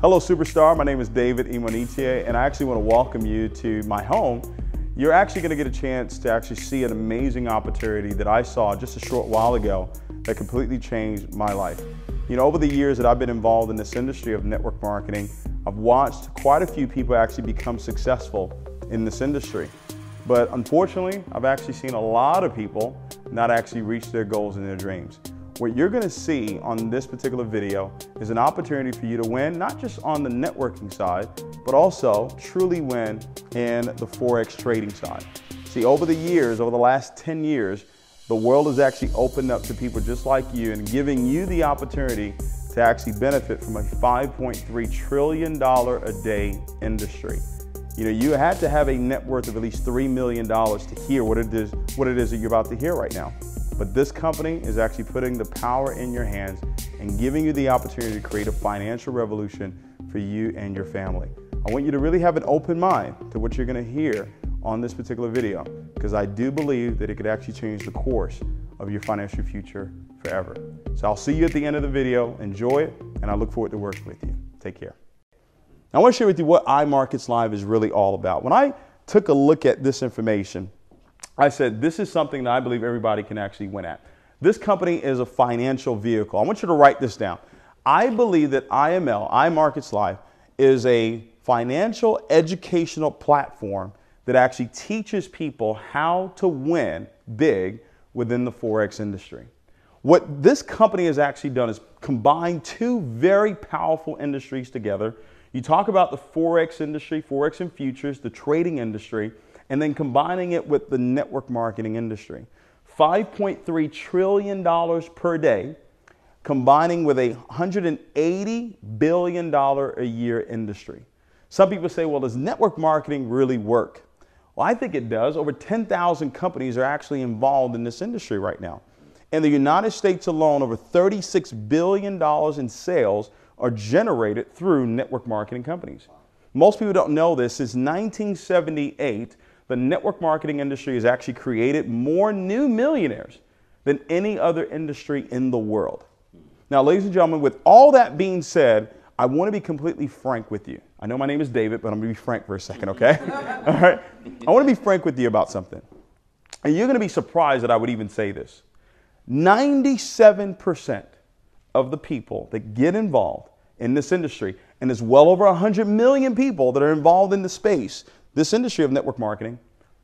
Hello Superstar, my name is David Imonitie, and I actually want to welcome you to my home. You're actually going to get a chance to actually see an amazing opportunity that I saw just a short while ago that completely changed my life. You know, over the years that I've been involved in this industry of network marketing, I've watched quite a few people actually become successful in this industry. But unfortunately, I've actually seen a lot of people not actually reach their goals and their dreams. What you're going to see on this particular video is an opportunity for you to win, not just on the networking side, but also truly win in the Forex trading side. See, over the years, over the last 10 years, the world has actually opened up to people just like you and giving you the opportunity to actually benefit from a $5.3 trillion a day industry. You know, you had to have a net worth of at least $3 million to hear what it is that you're about to hear right now. But this company is actually putting the power in your hands and giving you the opportunity to create a financial revolution for you and your family. I want you to really have an open mind to what you're going to hear on this particular video, because I do believe that it could actually change the course of your financial future forever. So I'll see you at the end of the video. Enjoy it, and I look forward to working with you. Take care. I want to share with you what iMarketsLive is really all about. When I took a look at this information, I said, this is something that I believe everybody can actually win at. This company is a financial vehicle. I want you to write this down. I believe that IML, iMarketsLive, is a financial educational platform that actually teaches people how to win big within the Forex industry. What this company has actually done is combine two very powerful industries together. You talk about the Forex industry, Forex and futures, the trading industry, and then combining it with the network marketing industry. $5.3 trillion per day, combining with a $180 billion a year industry. Some people say, well, does network marketing really work? Well, I think it does. Over 10,000 companies are actually involved in this industry right now. In the United States alone, over $36 billion in sales are generated through network marketing companies. Most people don't know this. Since 1978, the network marketing industry has actually created more new millionaires than any other industry in the world. Now, ladies and gentlemen, with all that being said, I want to be completely frank with you. I know my name is David, but I'm going to be frank for a second, okay? All right? I want to be frank with you about something. And you're going to be surprised that I would even say this. 97% of the people that get involved in this industry, and there's well over 100 million people that are involved in the space, this industry of network marketing,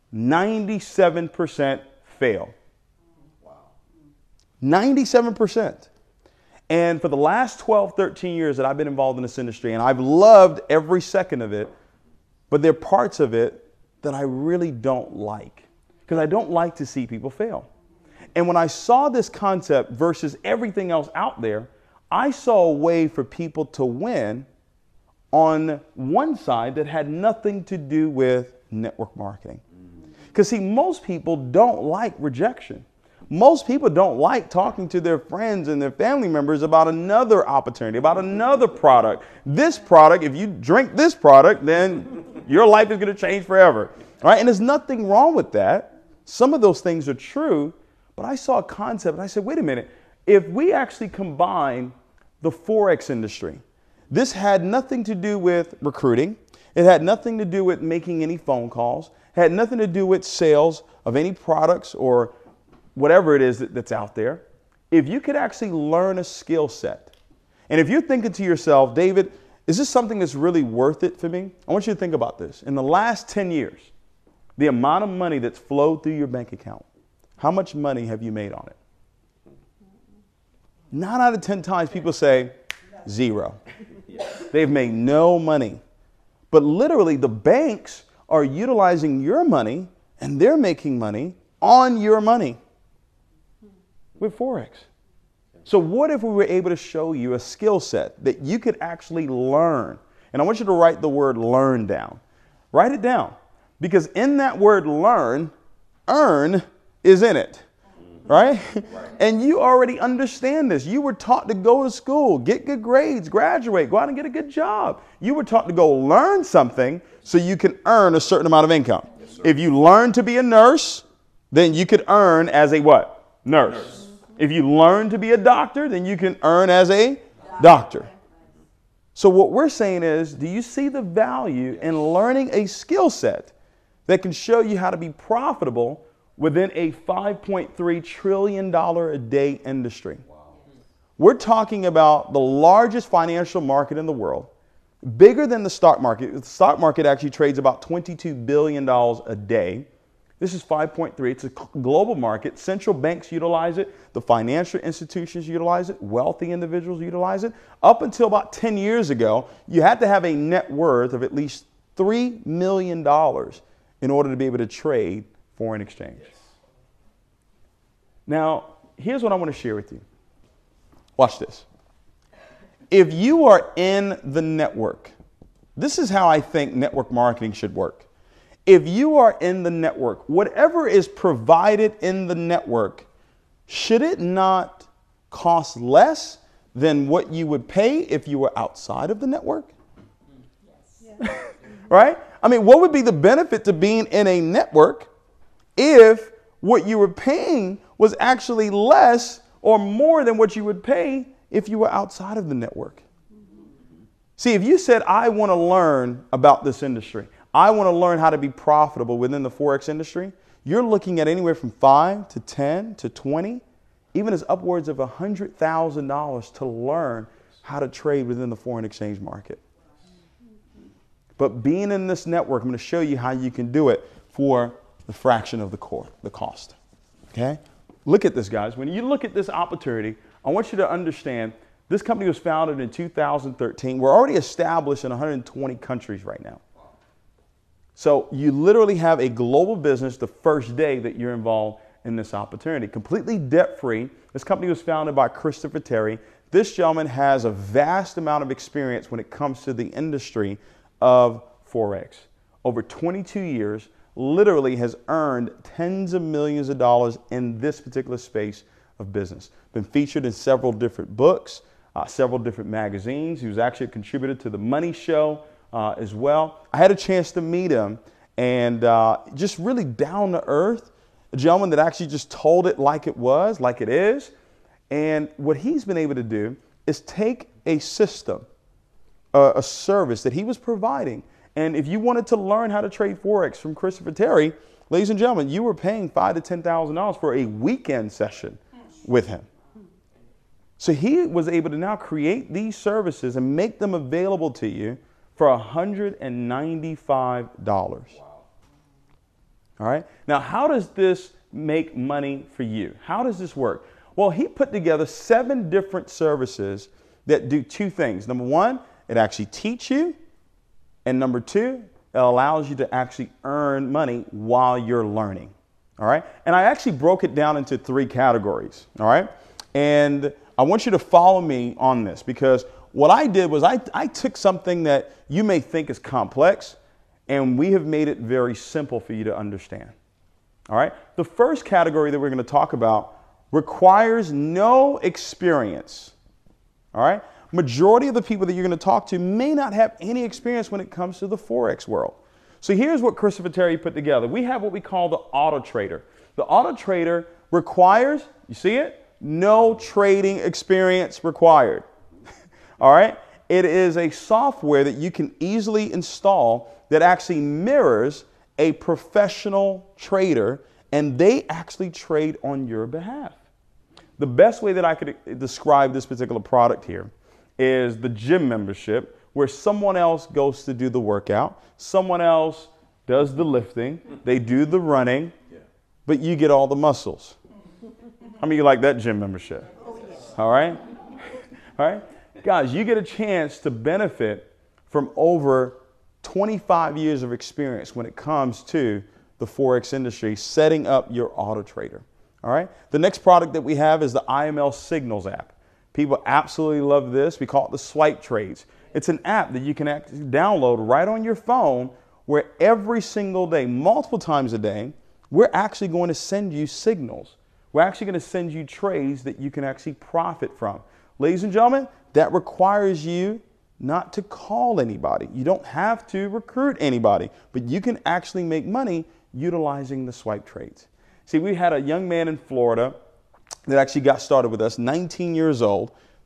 97% fail. Wow. 97%. And for the last 12, 13 years that I've been involved in this industry, and I've loved every second of it, but there are parts of it that I really don't like, because I don't like to see people fail. And when I saw this concept versus everything else out there, I saw a way for people to win on one side that had nothing to do with network marketing. Because see, most people don't like rejection. Most people don't like talking to their friends and their family members about another opportunity, about another product. This product, if you drink this product, then your life is going to change forever. Right? And there's nothing wrong with that. Some of those things are true, but I saw a concept and I said, wait a minute, if we actually combine the Forex industry, this had nothing to do with recruiting. It had nothing to do with making any phone calls. It had nothing to do with sales of any products or whatever it is that's out there. If you could actually learn a skill set, and if you're thinking to yourself, David, is this something that's really worth it for me? I want you to think about this. In the last 10 years, the amount of money that's flowed through your bank account, how much money have you made on it? 9 out of 10 times people say zero. They've made no money. But literally the banks are utilizing your money and they're making money on your money with Forex. So what if we were able to show you a skill set that you could actually learn? And I want you to write the word learn down. Write it down. Because in that word learn, earn is in it. Right? And you already understand this. You were taught to go to school, get good grades, graduate, go out and get a good job. You were taught to go learn something so you can earn a certain amount of income. Yes, if you learn to be a nurse, then you could earn as a what? Nurse. If you learn to be a doctor, then you can earn as a doctor. So what we're saying is, do you see the value in learning a skill set that can show you how to be profitable within a $5.3 trillion a day industry? Wow. We're talking about the largest financial market in the world, bigger than the stock market. The stock market actually trades about $22 billion a day. This is 5.3. It's a global market. Central banks utilize it. The financial institutions utilize it. Wealthy individuals utilize it. Up until about 10 years ago, you had to have a net worth of at least $3 million in order to be able to trade foreign exchange. Yes. Now, here's what I want to share with you. Watch this. If you are in the network, this is how I think network marketing should work. If you are in the network, whatever is provided in the network, should it not cost less than what you would pay if you were outside of the network? Yes. Right? I mean, what would be the benefit to being in a network if what you were paying was actually less or more than what you would pay if you were outside of the network? See, if you said, I want to learn about this industry, I want to learn how to be profitable within the Forex industry, you're looking at anywhere from 5 to 10 to 20, even as upwards of $100,000 to learn how to trade within the foreign exchange market. But being in this network, I'm going to show you how you can do it for the fraction of the cost. Okay? Look at this, guys. When you look at this opportunity, I want you to understand this company was founded in 2013. We're already established in 120 countries right now. So you literally have a global business the first day that you're involved in this opportunity. Completely debt-free. This company was founded by Christopher Terry. This gentleman has a vast amount of experience when it comes to the industry of Forex. Over 22 years, literally has earned tens of millions of dollars in this particular space of business. Been featured in several different books, several different magazines. He was actually a contributor to The Money Show as well. I had a chance to meet him, and just really down to earth, a gentleman that actually just told it like it was, like it is. And what he's been able to do is take a system, a service that he was providing. And if you wanted to learn how to trade Forex from Christopher Terry, ladies and gentlemen, you were paying $5,000 to $10,000 for a weekend session with him. So he was able to now create these services and make them available to you for $195. Wow. All right. Now, how does this make money for you? How does this work? Well, he put together 7 different services that do 2 things. Number 1, it actually teaches you. And number 2, it allows you to actually earn money while you're learning. All right. And I actually broke it down into 3 categories. All right. And I want you to follow me on this, because what I did was I took something that you may think is complex, and we have made it very simple for you to understand. All right. The first category that we're going to talk about requires no experience. All right. Majority of the people that you're going to talk to may not have any experience when it comes to the Forex world. So here's what Christopher Terry put together. We have what we call the AUTOTRADER. The AUTOTRADER requires, you see it? No trading experience required. All right. It is a software that you can easily install that actually mirrors a professional trader, and they actually trade on your behalf. The best way that I could describe this particular product here is the gym membership, where someone else goes to do the workout, someone else does the lifting, they do the running, but you get all the muscles. How many of you like that gym membership? All right? All right? Guys, you get a chance to benefit from over 25 years of experience when it comes to the Forex industry, setting up your AUTOTRADER. All right? The next product that we have is the IML Signals app. People absolutely love this. We call it the swipe trades. It's an app that you can actually download right on your phone, where every single day, multiple times a day, we're actually going to send you signals. We're actually going to send you trades that you can actually profit from. Ladies and gentlemen, that requires you not to call anybody. You don't have to recruit anybody, but you can actually make money utilizing the swipe trades. See, we had a young man in Florida that actually got started with us, 19 years old,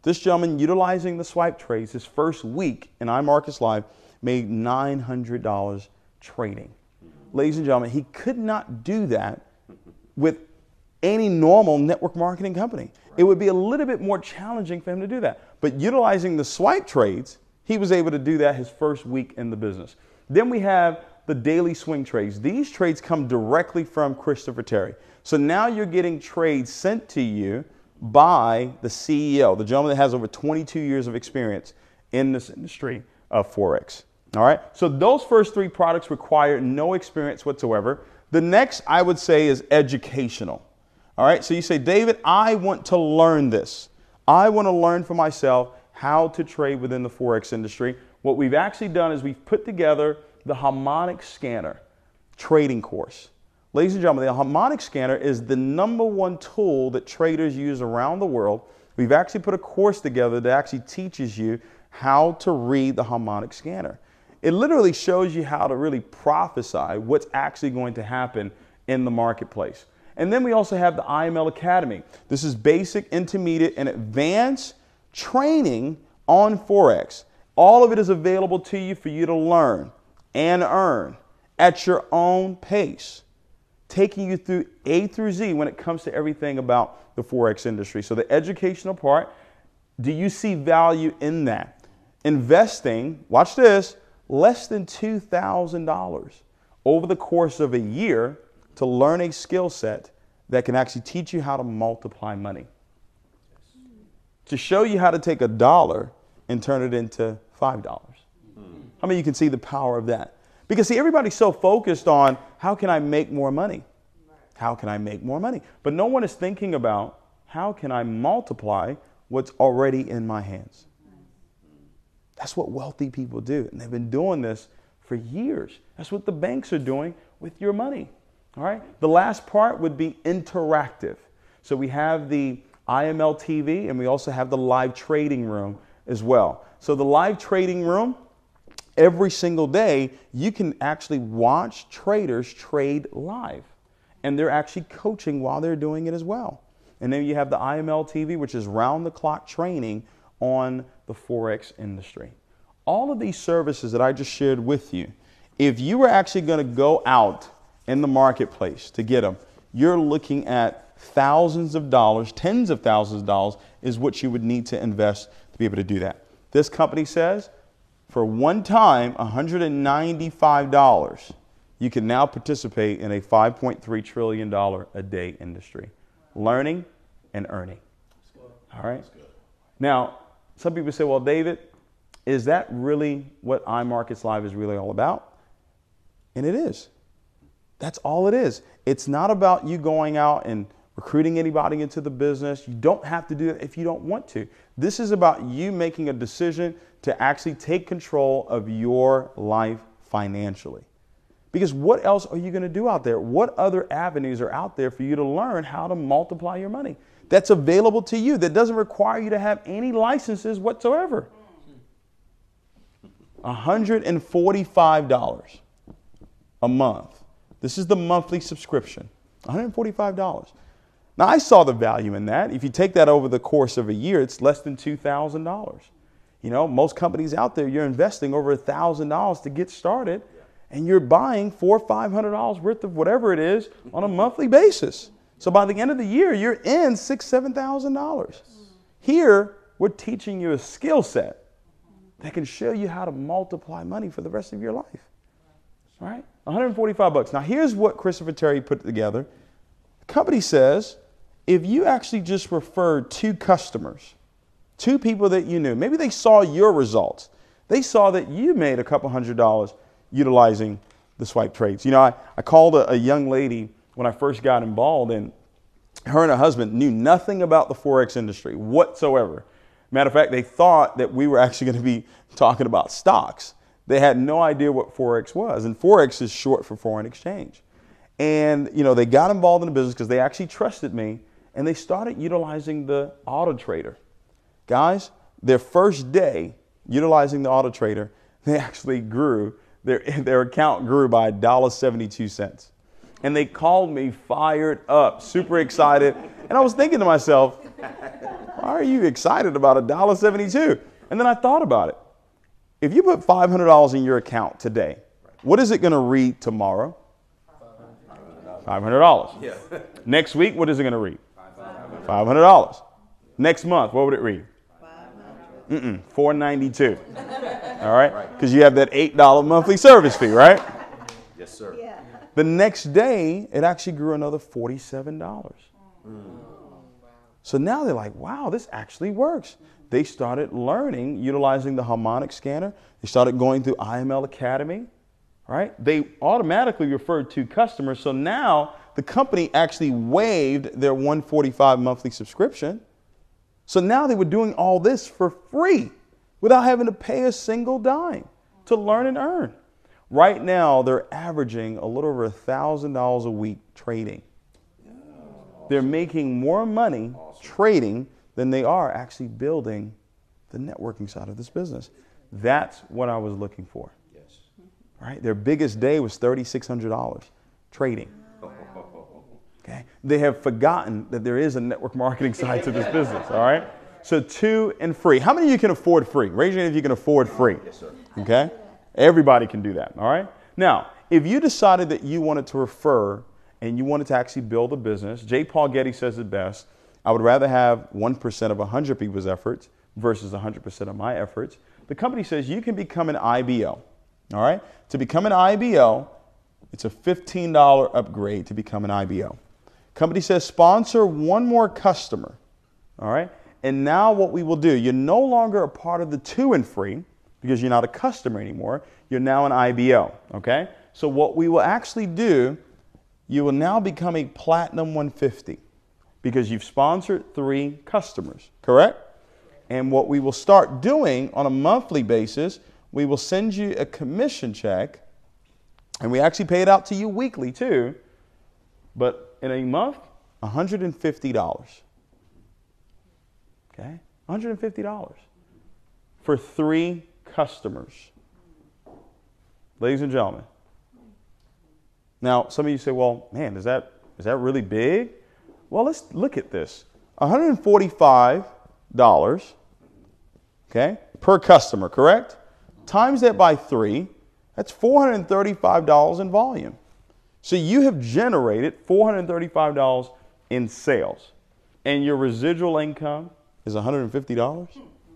This gentleman, utilizing the swipe trades, his first week in iMarketsLive, made $900 trading. Ladies and gentlemen, he could not do that with any normal network marketing company. It would be a little bit more challenging for him to do that. But utilizing the swipe trades, he was able to do that his first week in the business. Then we have the daily swing trades. These trades come directly from Christopher Terry. So now you're getting trades sent to you by the CEO, the gentleman that has over 22 years of experience in this industry of Forex. All right. So those first three products require no experience whatsoever. The next, I would say, is educational. All right. So you say, David, I want to learn this. I want to learn for myself how to trade within the Forex industry. What we've actually done is we've put together the HARMONIC SCANNER trading course. Ladies and gentlemen, the HARMONIC SCANNER is the #1 tool that traders use around the world. We've actually put a course together that actually teaches you how to read the HARMONIC SCANNER. It literally shows you how to really prophesy what's actually going to happen in the marketplace. And then we also have the IML Academy. This is basic, intermediate, and advanced training on Forex. All of it is available to you for you to learn and earn at your own pace, taking you through A through Z when it comes to everything about the Forex industry. So the educational part, do you see value in that? Investing, watch this, less than $2,000 over the course of a year to learn a skill set that can actually teach you how to multiply money. To show you how to take $1 and turn it into $5. How many of you can see the power of that? Because see, everybody's so focused on how can I make more money? How can I make more money? But no one is thinking about how can I multiply what's already in my hands? That's what wealthy people do. And they've been doing this for years. That's what the banks are doing with your money. All right. The last part would be interactive. So we have the IML TV and we also have the live trading room as well. So the live trading room, every single day, you can actually watch traders trade live. And they're actually coaching while they're doing it as well. And then you have the IML TV, which is round-the-clock training on the Forex industry. All of these services that I just shared with you, if you were actually going to go out in the marketplace to get them, you're looking at thousands of dollars, tens of thousands of dollars is what you would need to invest to be able to do that. This company says for one time, $195, you can now participate in a $5.3 trillion a day industry, learning and earning. All right. Now, some people say, well, David, is that really what iMarketsLive is really all about? And it is. That's all it is. It's not about you going out and recruiting anybody into the business. You don't have to do it if you don't want to. This is about you making a decision to actually take control of your life financially. Because what else are you going to do out there? What other avenues are out there for you to learn how to multiply your money? That's available to you. That doesn't require you to have any licenses whatsoever. $145 a month. This is the monthly subscription. $145. Now, I saw the value in that. If you take that over the course of a year, it's less than $2,000. You know, most companies out there, you're investing over $1,000 to get started, and you're buying $400 or $500 worth of whatever it is on a monthly basis. So by the end of the year, you're in $6,000, $7,000. Here, we're teaching you a skill set that can show you how to multiply money for the rest of your life. All right? $145. Now, here's what Christopher Terry put together. The company says, if you actually just referred 2 customers, 2 people that you knew, maybe they saw your results. They saw that you made a couple $100 utilizing the swipe trades. You know, I called a young lady when I first got involved, and her and her husband knew nothing about the Forex industry whatsoever. Matter of fact, they thought that we were actually going to be talking about stocks. They had no idea what Forex was, and Forex is short for foreign exchange. And, you know, they got involved in the business because they actually trusted me, and they started utilizing the AUTOTRADER. Guys, their first day utilizing the AUTOTRADER, they actually grew, their account grew by $1.72. And they called me fired up, super excited. And I was thinking to myself, Why are you excited about $1.72? And then I thought about it. If you put $500 in your account today, what is it going to read tomorrow? $500. Yeah. Next week, what is it going to read? $500. Next month, what would it read? $492. All right? Because you have that $8 monthly service fee, right? Yes, sir. Yeah. The next day, it actually grew another $47. So now they're like, wow, this actually works. They started learning, utilizing the harmonic scanner. They started going through IML Academy, right? They automatically referred to customers. So now the company actually waived their $145 monthly subscription. So now they were doing all this for free without having to pay a single dime to learn and earn. Right now, they're averaging a little over $1,000 a week trading. They're making more money trading than they are actually building the networking side of this business. That's what I was looking for. Yes. Right? Their biggest day was $3,600 trading. Okay? They have forgotten that there is a network marketing side to this business. All right? So 2 and free. How many of you can afford free? Raise your hand if you can afford free. Yes, sir. Okay? Everybody can do that. All right? Now, if you decided that you wanted to refer and you wanted to actually build a business, J. Paul Getty says it best. I would rather have 1% of 100 people's efforts versus 100% of my efforts. The company says you can become an IBO. All right? To become an IBO, it's a $15 upgrade to become an IBO. Company says sponsor one more customer. All right? And now what we will do, you're no longer a part of the 2 and free because you're not a customer anymore. You're now an IBO. Okay? So what we will actually do, you will now become a Platinum 150 because you've sponsored 3 customers, correct? And what we will start doing on a monthly basis, we will send you a commission check, and we actually pay it out to you weekly too, but in a month, $150. Okay? $150 for 3 customers. Ladies and gentlemen. Now, some of you say, well, man, is that really big? Well, let's look at this. $145, okay, per customer, correct? Times that by 3, that's $435 in volume. So you have generated $435 in sales, and your residual income is $150?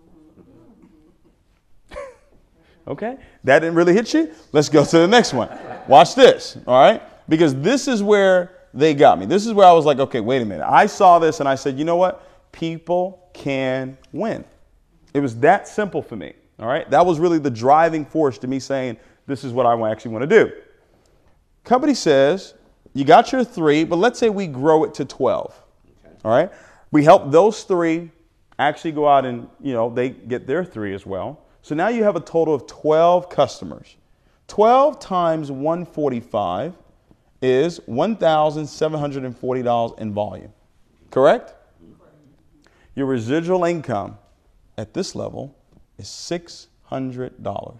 Okay, that didn't really hit you? Let's go to the next one. Watch this, all right? Because this is where they got me. This is where I was like, okay, wait a minute. I saw this and I said, you know what? People can win. It was that simple for me, all right? That was really the driving force to me saying, this is what I actually want to do. Company says, you got your 3, but let's say we grow it to 12, all right? We help those 3 actually go out and, they get their 3 as well. So now you have a total of 12 customers. 12 times 145 is $1,740 in volume, correct? Your residual income at this level is $600.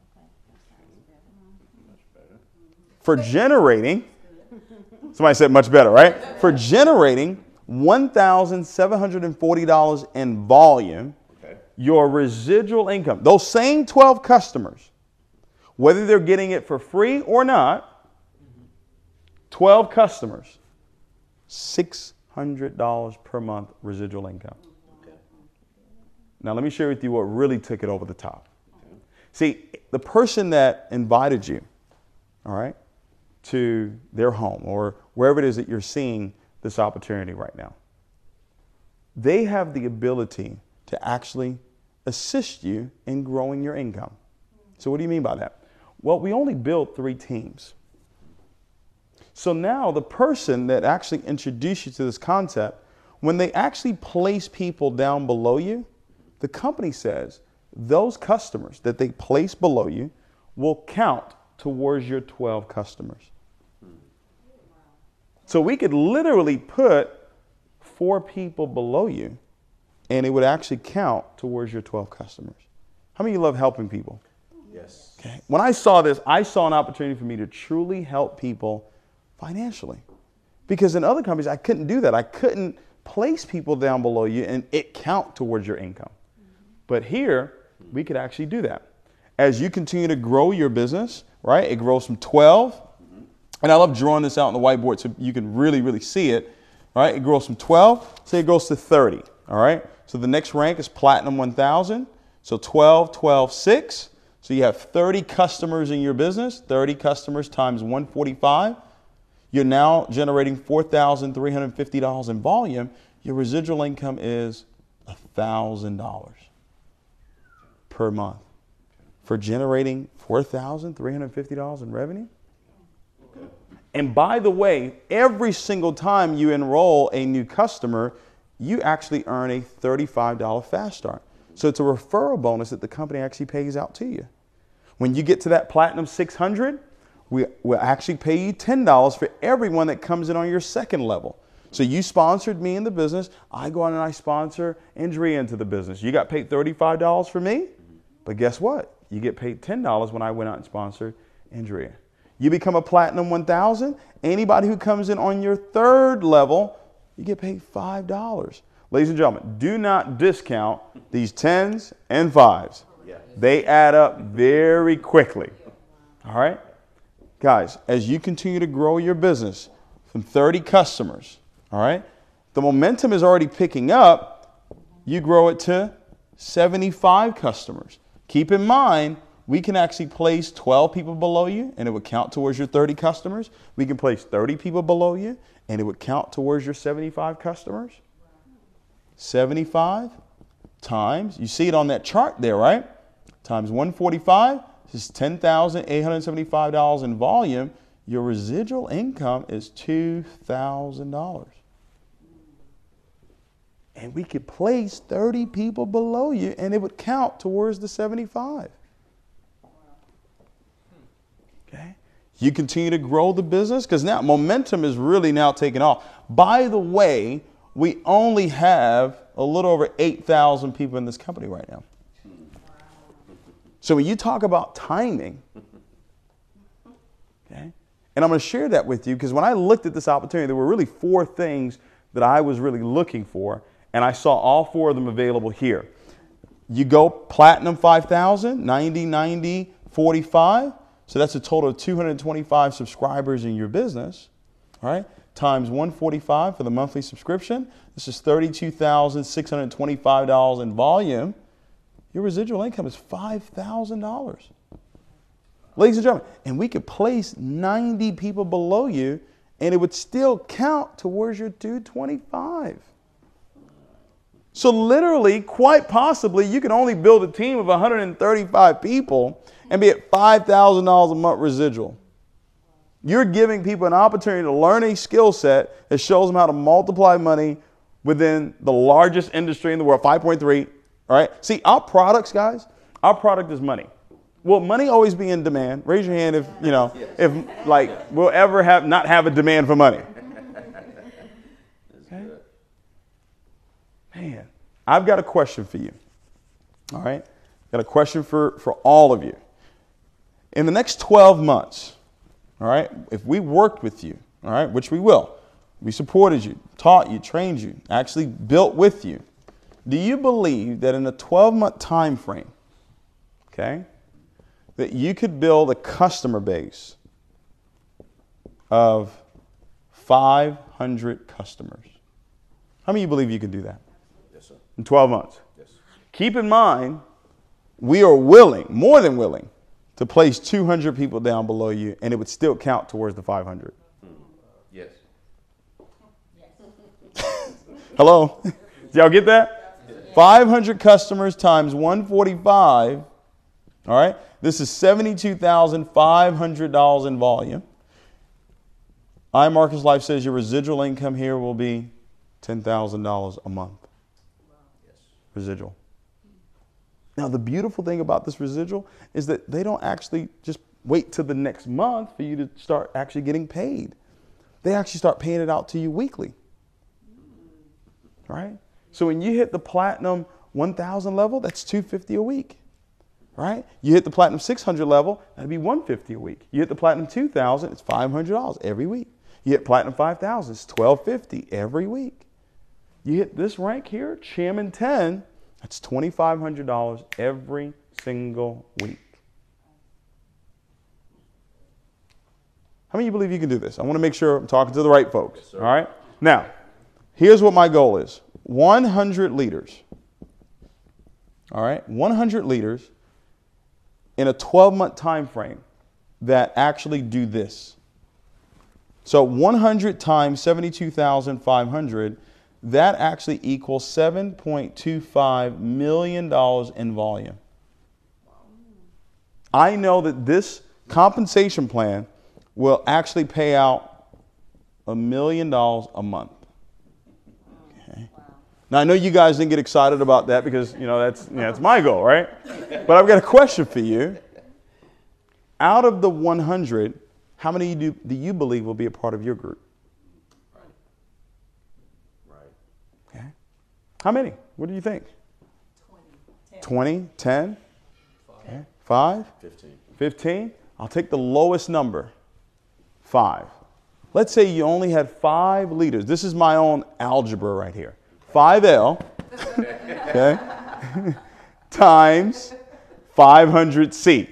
For generating, somebody said much better, right? For generating $1,740 in volume, your residual income, those same 12 customers, whether they're getting it for free or not, 12 customers, $600 per month residual income. Now let me share with you what really took it over the top. See, the person that invited you, all right, to their home or wherever it is that you're seeing this opportunity right now, they have the ability to actually assist you in growing your income. So what do you mean by that? Well, we only built 3 teams. So now the person that actually introduced you to this concept, when they actually place people down below you, the company says those customers that they place below you will count towards your 12 customers. So we could literally put 4 people below you and it would actually count towards your 12 customers. How many of you love helping people? Yes. Okay. When I saw this, I saw an opportunity for me to truly help people financially. Because in other companies, I couldn't do that. I couldn't place people down below you and it count towards your income. But here, we could actually do that. As you continue to grow your business, right, it grows from 12. And I love drawing this out on the whiteboard so you can really see it. All right, it grows from 12, say it goes to 30. All right, so the next rank is Platinum 1000. So 12, 12, 6. So you have 30 customers in your business, 30 customers times 145. You're now generating $4,350 in volume. Your residual income is $1,000 per month for generating $4,350 in revenue. And by the way, every single time you enroll a new customer, you actually earn a $35 fast start. So it's a referral bonus that the company actually pays out to you. When you get to that Platinum 600, we'll actually pay you $10 for everyone that comes in on your second level. So you sponsored me in the business. I go on and I sponsor Andrea into the business. You got paid $35 for me, but guess what? You get paid $10 when I went out and sponsored Andrea. You become a Platinum 1000. Anybody who comes in on your third level, you get paid $5. Ladies and gentlemen, do not discount these 10s and 5s. They add up very quickly. All right? Guys, as you continue to grow your business from 30 customers, all right, the momentum is already picking up. You grow it to 75 customers. Keep in mind, we can actually place 12 people below you and it would count towards your 30 customers. We can place 30 people below you and it would count towards your 75 customers. 75 times, you see it on that chart there, right? Times 145, this is $10,875 in volume. Your residual income is $2,000. And we could place 30 people below you and it would count towards the 75. Okay. You continue to grow the business because now momentum is really now taking off. By the way, we only have a little over 8,000 people in this company right now. So when you talk about timing, okay, and I'm going to share that with you because when I looked at this opportunity, there were really 4 things that I was really looking for, and I saw all 4 of them available here. You go Platinum 5,000, 90, 90, 45. So that's a total of 225 subscribers in your business, all right? Times 145 for the monthly subscription. This is $32,625 in volume. Your residual income is $5,000. Ladies and gentlemen, and we could place 90 people below you and it would still count towards your 225. So literally, quite possibly, you can only build a team of 135 people and be at $5,000 a month residual. You're giving people an opportunity to learn a skill set that shows them how to multiply money within the largest industry in the world, 5.3. All right. See, our products, guys, our product is money. Will money always be in demand? Raise your hand if, you know, if like we'll ever not have a demand for money. Okay. Man, I've got a question for you. All right. Got a question for all of you. In the next 12 months, all right, if we worked with you, all right, which we will, we supported you, taught you, trained you, actually built with you. Do you believe that in a 12-month time frame, okay, that you could build a customer base of 500 customers? How many of you believe you can do that? Yes, sir. In 12 months? Yes. Keep in mind, we are willing, more than willing, to place 200 people down below you, and it would still count towards the 500. Yes. Hello? Did y'all get that? 500 customers times 145. All right? This is $72,500 in volume. iMarketsLive says your residual income here will be $10,000 a month. Yes. Residual. Now, the beautiful thing about this residual is that they don't actually just wait till the next month for you to start actually getting paid. They actually start paying it out to you weekly. Right? So when you hit the Platinum 1,000 level, that's $250 a week. Right? You hit the Platinum 600 level, that'd be $150 a week. You hit the Platinum 2,000, it's $500 every week. You hit Platinum 5,000, it's $1,250 every week. You hit this rank here, Chairman 10, that's $2,500 every single week. How many of you believe you can do this? I want to make sure I'm talking to the right folks. Yes, sir. All right? Now, here's what my goal is. 100 leaders. All right? 100 leaders in a 12-month time frame that actually do this. So 100 times 72,500, that actually equals $7.25 million in volume. I know that this compensation plan will actually pay out $1 million a month. Okay. Now I know you guys didn't get excited about that because that's my goal, right? But I've got a question for you. Out of the 100, how many do you believe will be a part of your group? Right. Okay. How many? What do you think? 20, 10, 5, 15. I'll take the lowest number, 5. Let's say you only had 5 leaders. This is my own algebra right here. 5L, okay, times 500C.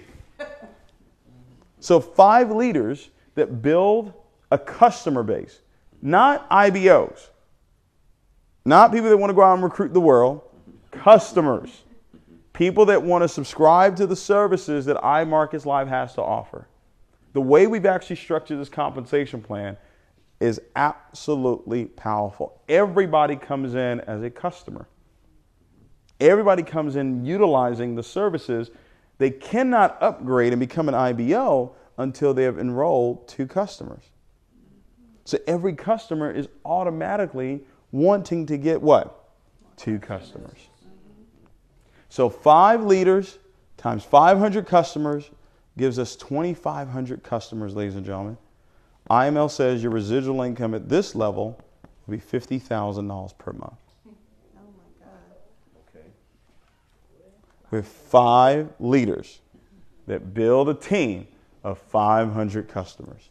So 5 leaders that build a customer base, not IBOs, not people that want to go out and recruit the world, customers, people that want to subscribe to the services that iMarketsLive has to offer. The way we've actually structured this compensation plan is absolutely powerful. Everybody comes in as a customer. Everybody comes in utilizing the services. They cannot upgrade and become an IBO until they have enrolled 2 customers. So every customer is automatically wanting to get what? 2 customers. So 5 leaders times 500 customers gives us 2,500 customers, ladies and gentlemen. IML says your residual income at this level will be $50,000 per month. Oh my God. Okay. With 5 leaders that build a team of 500 customers.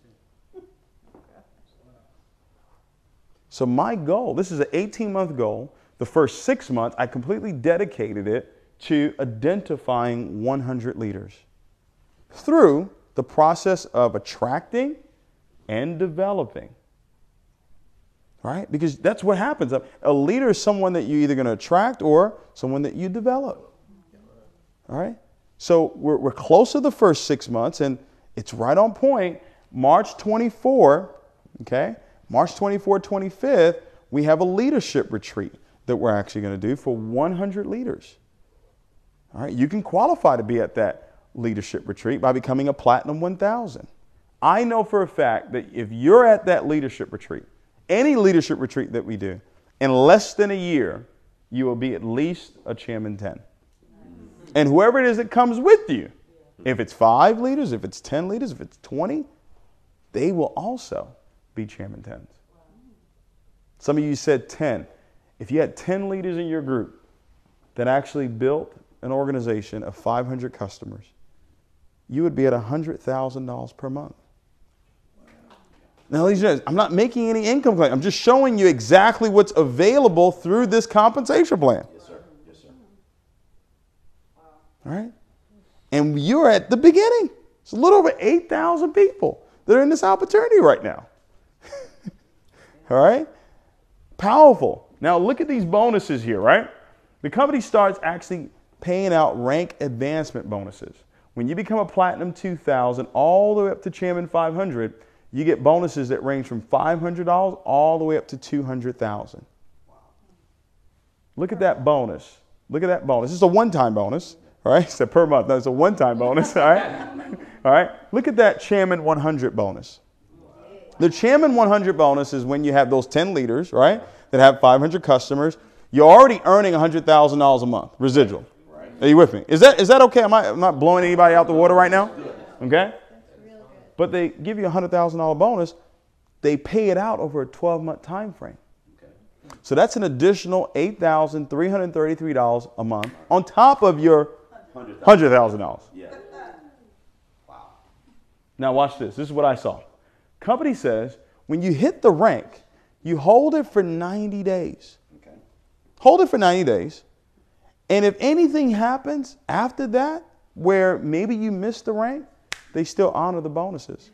So my goal, this is an 18-month goal. The first 6 months, I completely dedicated it to identifying 100 leaders through the process of attracting and developing. Right? Because that's what happens. A leader is someone that you're either going to attract or someone that you develop. All right? So we're close to the first 6 months, and it's right on point. March 24, okay? March 24, 25th, we have a leadership retreat that we're actually going to do for 100 leaders. All right? You can qualify to be at that leadership retreat by becoming a Platinum 1000. I know for a fact that if you're at that leadership retreat, any leadership retreat that we do, in less than a year, you will be at least a Chairman 10. And whoever it is that comes with you, if it's 5 leaders, if it's 10 leaders, if it's 20, they will also be Chairman 10s. Some of you said 10. If you had 10 leaders in your group that actually built an organization of 500 customers, you would be at $100,000 per month. Now, ladies and gentlemen, I'm not making any income claim. I'm just showing you exactly what's available through this compensation plan. Yes, sir. Yes, sir. All right? And you're at the beginning. It's a little over 8,000 people that are in this opportunity right now. All right? Powerful. Now, look at these bonuses here, right? The company starts actually paying out rank advancement bonuses. When you become a Platinum 2000 all the way up to Chairman 500, you get bonuses that range from $500 all the way up to $200,000. Look at that bonus. Look at that bonus. It's a one-time bonus, all right? It's a per month. No, it's a one-time bonus, all right? All right? Look at that Chairman 100 bonus. The Chairman 100 bonus is when you have those 10 leaders, right, that have 500 customers. You're already earning $100,000 a month, residual. Right. Are you with me? Is that okay? I'm not blowing anybody out the water right now? Okay? But they give you a $100,000 bonus. They pay it out over a 12-month time frame. Okay. So that's an additional $8,333 a month on top of your $100,000. Yeah. Wow. Now watch this. This is what I saw. Company says when you hit the rank, you hold it for 90 days. Okay. Hold it for 90 days. And if anything happens after that, where maybe you missed the rank, they still honor the bonuses.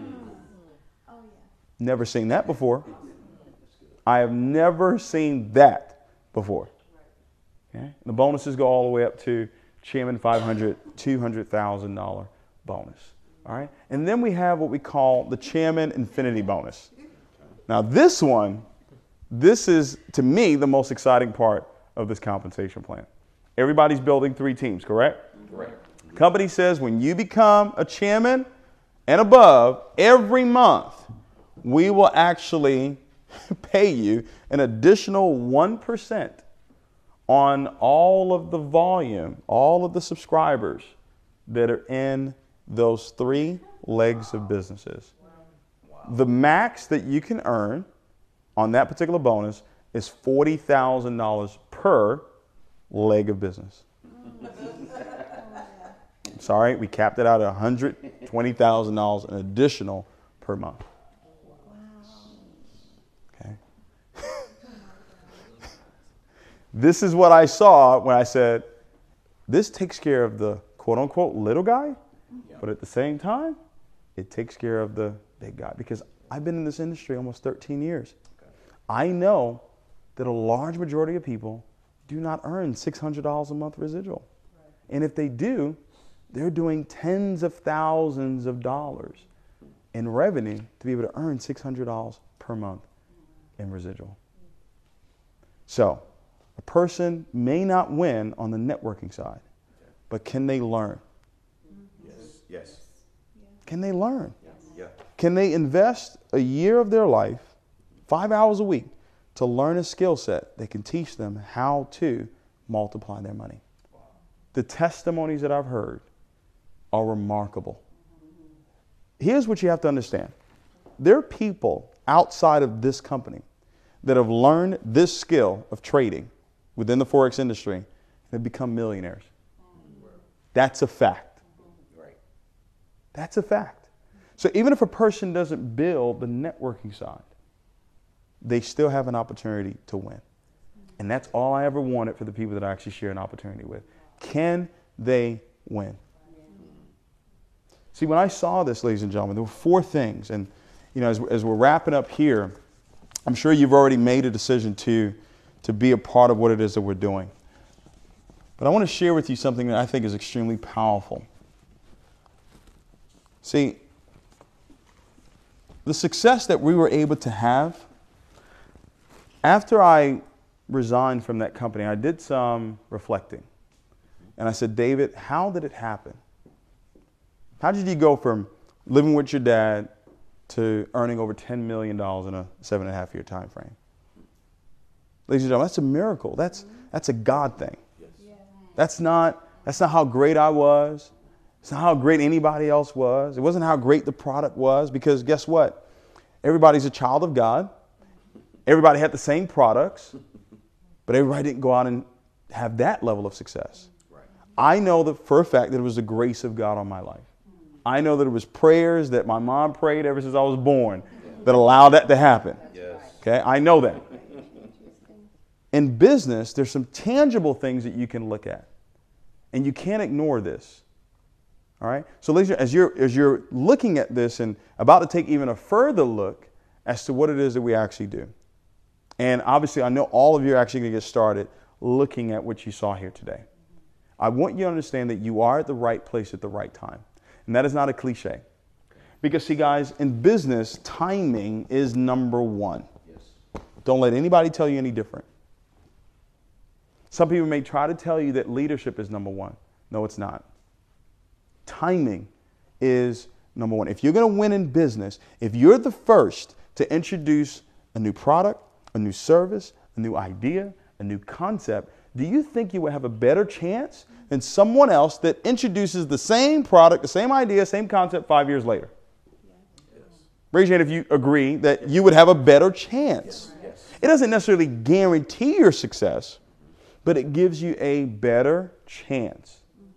Never seen that before. I have never seen that before. Okay? The bonuses go all the way up to Chairman $500, $200,000 bonus. All right? And then we have what we call the Chairman Infinity bonus. Now this is, to me, the most exciting part of this compensation plan. Everybody's building 3 teams, correct? Correct. Company says when you become a chairman and above, every month, we will actually pay you an additional 1% on all of the volume, all of the subscribers that are in those 3 legs of businesses. The max that you can earn on that particular bonus is $40,000 per leg of business. I'm sorry, we capped it out at $120,000 an additional per month. Okay. This is what I saw when I said, this takes care of the quote-unquote little guy, but at the same time, it takes care of the big guy. Because I've been in this industry almost 13 years. I know that a large majority of people do not earn $600 a month residual. And if they do, they're doing tens of thousands of dollars in revenue to be able to earn $600 per month in residual. So a person may not win on the networking side, but can they learn? Yes. Yes. Can they learn? Yeah. Can they invest a year of their life, 5 hours a week, to learn a skill set that can teach them how to multiply their money? The testimonies that I've heard are remarkable. Here's what you have to understand. There are people outside of this company that have learned this skill of trading within the Forex industry and have become millionaires. That's a fact. Right. That's a fact. So even if a person doesn't build the networking side, they still have an opportunity to win. And that's all I ever wanted for the people that I actually share an opportunity with. Can they win? See, when I saw this, ladies and gentlemen, there were 4 things. And you know, as we're wrapping up here, I'm sure you've already made a decision to be a part of what it is that we're doing. But I want to share with you something that I think is extremely powerful. See, the success that we were able to have, after I resigned from that company, I did some reflecting. And I said, David, how did it happen? How did you go from living with your dad to earning over $10 million in a 7.5-year time frame? Ladies and gentlemen, that's a miracle. That's a God thing. Yes. That's not how great I was. It's not how great anybody else was. It wasn't how great the product was, because guess what? Everybody's a child of God. Everybody had the same products, but everybody didn't go out and have that level of success. Right. I know that for a fact that it was the grace of God on my life. I know that it was prayers that my mom prayed ever since I was born that allowed that to happen. Yes. Okay, I know that. In business, there's some tangible things that you can look at, and you can't ignore this. All right. So, ladies, as you're looking at this and about to take even a further look as to what it is that we actually do, and obviously, I know all of you are actually going to get started looking at what you saw here today. I want you to understand that you are at the right place at the right time, and that is not a cliche. Because, see, guys, in business, timing is number 1. Yes. Don't let anybody tell you any different. Some people may try to tell you that leadership is number 1. No, it's not. Timing is number 1. If you're going to win in business, if you're the first to introduce a new product, a new service, a new idea, a new concept, do you think you will have a better chance than someone else that introduces the same product, the same idea, same concept 5 years later? Yes. Raise your hand if you agree that you would have a better chance. Yes. It doesn't necessarily guarantee your success, but it gives you a better chance.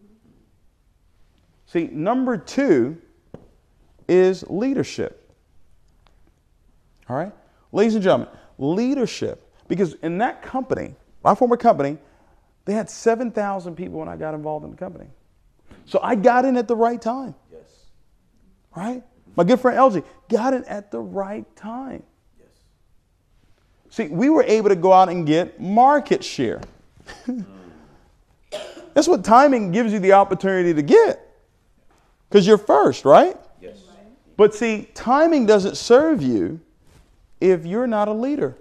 See, number 2 is leadership. All right? Ladies and gentlemen, leadership. Because in that company, my former company, they had 7,000 people when I got involved in the company. So I got in at the right time. Yes. Right? My good friend LG got in at the right time. Yes. See, we were able to go out and get market share. That's what timing gives you the opportunity to get. Because you're first, right? Yes. But see, timing doesn't serve you if you're not a leader.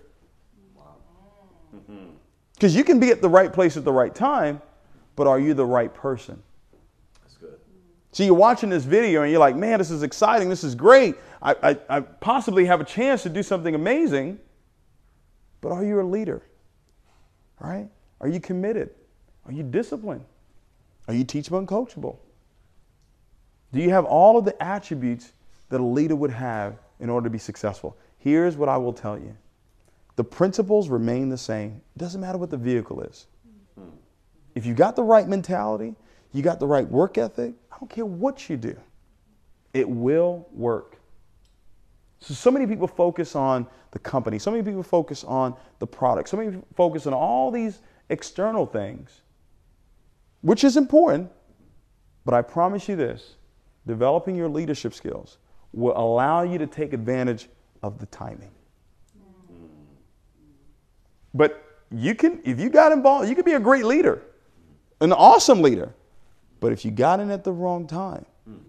Because you can be at the right place at the right time, but are you the right person? That's good. So you're watching this video and you're like, man, this is exciting. This is great. I possibly have a chance to do something amazing. But are you a leader? Right? Are you committed? Are you disciplined? Are you teachable and coachable? Do you have all of the attributes that a leader would have in order to be successful? Here's what I will tell you. The principles remain the same. It doesn't matter what the vehicle is. If you got the right mentality, you got the right work ethic, I don't care what you do. It will work. So many people focus on the company. So many people focus on the product. So many people focus on all these external things, which is important. But I promise you this, developing your leadership skills will allow you to take advantage of the timing. But you can, if you got involved, you could be a great leader, an awesome leader. But if you got in at the wrong time,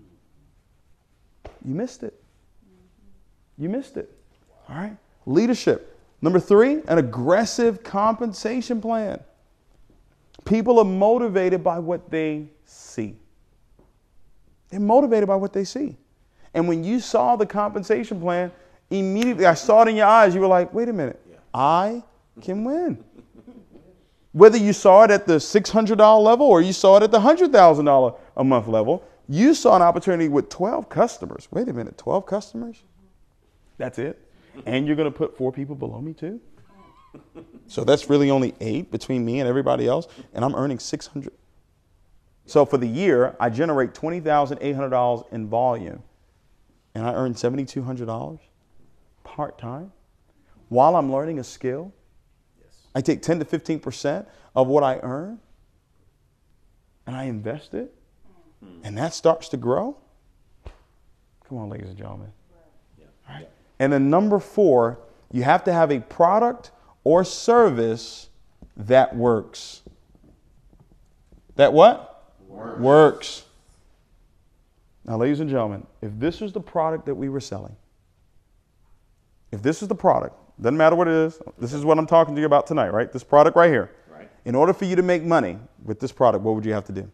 you missed it. You missed it. All right. Leadership. Number 3, an aggressive compensation plan. People are motivated by what they see. They're motivated by what they see. And when you saw the compensation plan, immediately I saw it in your eyes. You were like, wait a minute. I can win. Whether you saw it at the $600 level or you saw it at the $100,000 a month level, you saw an opportunity with 12 customers. Wait a minute, 12 customers? That's it? And you're going to put 4 people below me too? So that's really only 8 between me and everybody else, and I'm earning $600. So for the year, I generate $20,800 in volume, and I earn $7,200 part-time while I'm learning a skill. I take 10 to 15% of what I earn and I invest it, and that starts to grow. Come on, ladies and gentlemen. All right. And then number 4, you have to have a product or service that works. That what? Works. Now, ladies and gentlemen, if this was the product that we were selling, if this is the product, doesn't matter what it is. This is what I'm talking to you about tonight, right? This product right here. Right. In order for you to make money with this product, what would you have to do?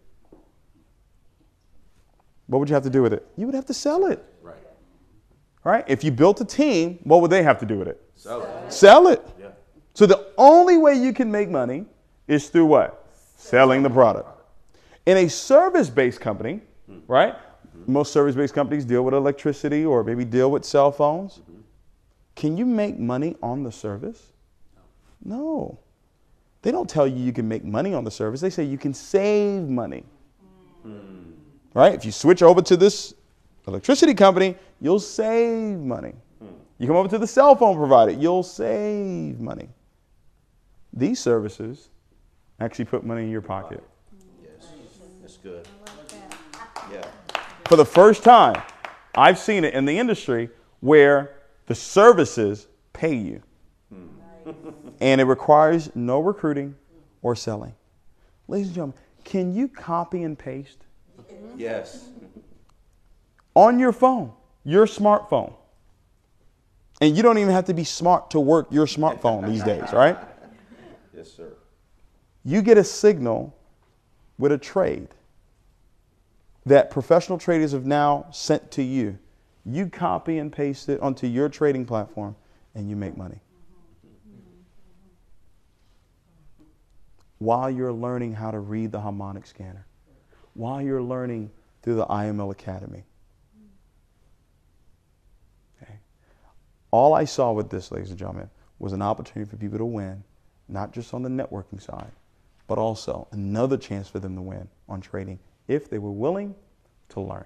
What would you have to do with it? You would have to sell it. Right. Right? If you built a team, what would they have to do with it? Sell it. Sell it. Yeah. So the only way you can make money is through what? Selling the product. In a service-based company, right? Most service-based companies deal with electricity or maybe deal with cell phones. Can you make money on the service? No. They don't tell you can make money on the service. They say you can save money. Right? If you switch over to this electricity company, you'll save money. You come over to the cell phone provider, you'll save money. These services actually put money in your pocket. Yes, that's good. Yeah. For the first time, I've seen it in the industry where the services pay you. And it requires no recruiting or selling. Ladies and gentlemen, can you copy and paste? Yes. On your phone, your smartphone. And you don't even have to be smart to work your smartphone these days, right? Yes, sir. You get a signal with a trade that professional traders have now sent to you. You copy and paste it onto your trading platform and you make money. While you're learning how to read the harmonic scanner. While you're learning through the IML Academy. Okay. All I saw with this, ladies and gentlemen, was an opportunity for people to win, not just on the networking side, but also another chance for them to win on trading if they were willing to learn.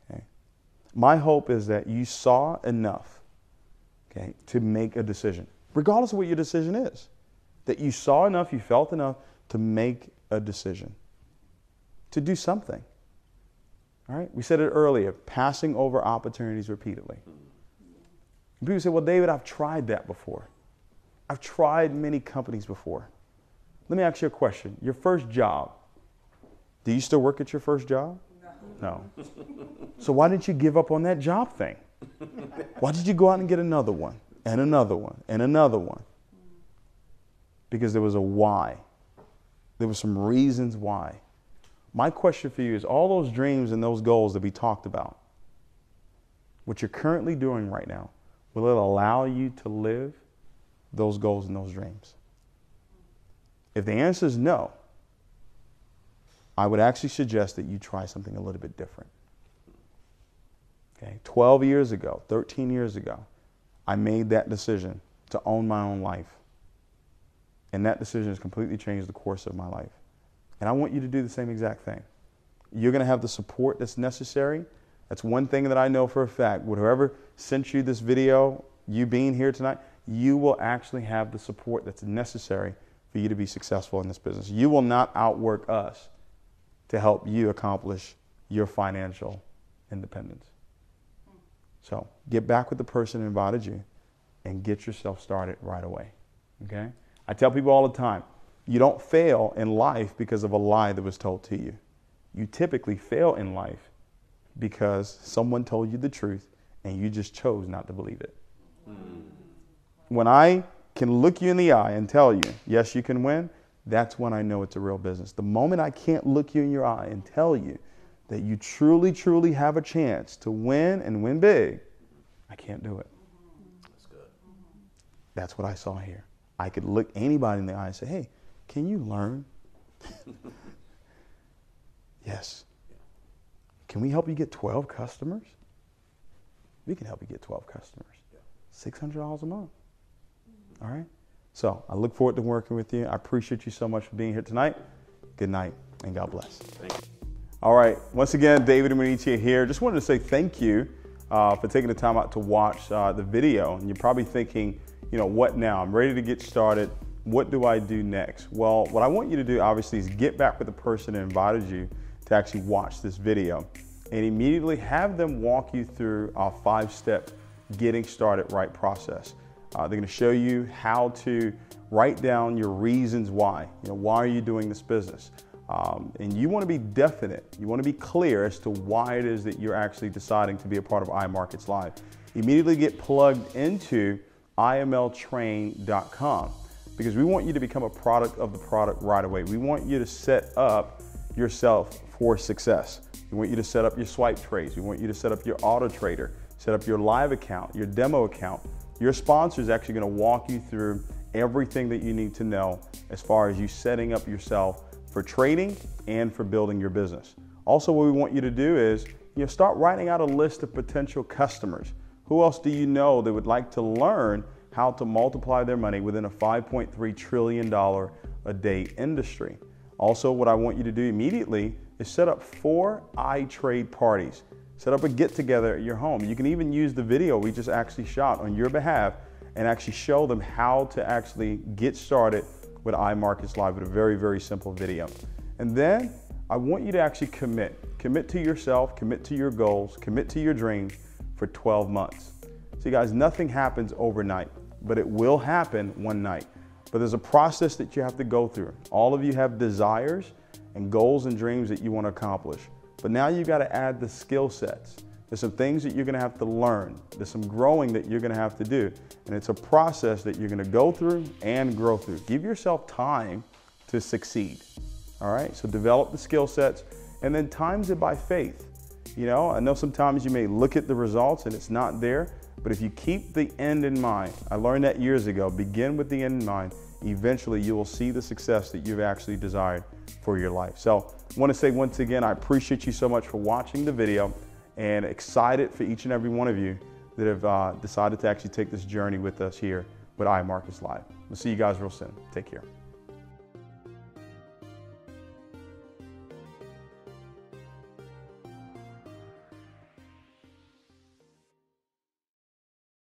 My hope is that you saw enough, okay, to make a decision. regardless of what your decision is. That you saw enough, you felt enough to make a decision, to do something. All right? We said it earlier, passing over opportunities repeatedly. And people say, well, David, I've tried that before. I've tried many companies before. Let me ask you a question. Your first job, do you still work at your first job? No. So why didn't you give up on that job thing? Why did you go out and get another one, and another one, and another one? Because there was a why. There were some reasons why. My question for you is, all those dreams and those goals that we talked about, what you're currently doing right now, will it allow you to live those goals and those dreams? If the answer is no, I would actually suggest that you try something a little bit different. Okay, 12 years ago, 13 years ago, I made that decision to own my own life. And that decision has completely changed the course of my life. And I want you to do the same exact thing. You're going to have the support that's necessary. That's one thing that I know for a fact. Whoever sent you this video, you being here tonight, you will actually have the support that's necessary for you to be successful in this business. You will not outwork us to help you accomplish your financial independence. So get back with the person who invited you and get yourself started right away. Okay? I tell people all the time, you don't fail in life because of a lie that was told to you. You typically fail in life because someone told you the truth and you just chose not to believe it. When I can look you in the eye and tell you, yes, you can win, that's when I know it's a real business. The moment I can't look you in your eye and tell you that you truly, truly have a chance to win and win big, I can't do it. That's good. That's what I saw here. I could look anybody in the eye and say, hey, can you learn? Yes. Can we help you get 12 customers? We can help you get 12 customers. $600 a month. All right? So I look forward to working with you. I appreciate you so much for being here tonight. Good night, and God bless. Thank you. All right. Once again, David Imonitie here. Just wanted to say thank you for taking the time out to watch the video. And you're probably thinking, you know, what now? I'm ready to get started. What do I do next? Well, what I want you to do, obviously, is get back with the person that invited you to actually watch this video and immediately have them walk you through our 5-step getting started right process. They're going to show you how to write down your reasons why. You know, why are you doing this business? And you want to be definite. You want to be clear as to why it is that you're actually deciding to be a part of iMarketsLive. Immediately get plugged into imltrain.com because we want you to become a product of the product right away. We want you to set up yourself for success. We want you to set up your swipe trades. We want you to set up your AUTOTRADER, set up your live account, your demo account. Your sponsor is actually going to walk you through everything that you need to know as far as you setting up yourself for trading and for building your business. Also, what we want you to do is, start writing out a list of potential customers. Who else do you know that would like to learn how to multiply their money within a $5.3 trillion a day industry? Also, what I want you to do immediately is set up 4 iTrade parties. Set up a get-together at your home. You can even use the video we just actually shot on your behalf and actually show them how to actually get started with iMarketsLive with a very, very simple video. And then I want you to actually commit. Commit to yourself, commit to your goals, commit to your dreams for 12 months. See guys, nothing happens overnight, but it will happen one night. But there's a process that you have to go through. All of you have desires and goals and dreams that you want to accomplish. But now you've got to add the skill sets. There's some things that you're going to have to learn. There's some growing that you're going to have to do. And it's a process that you're going to go through and grow through. Give yourself time to succeed. All right? So develop the skill sets and then times it by faith. I know sometimes you may look at the results and it's not there, but if you keep the end in mind, I learned that years ago, begin with the end in mind, eventually you will see the success that you've actually desired for your life. So I want to say once again, I appreciate you so much for watching the video and excited for each and every one of you that have decided to actually take this journey with us here with iMarketsLive. We'll see you guys real soon. Take care.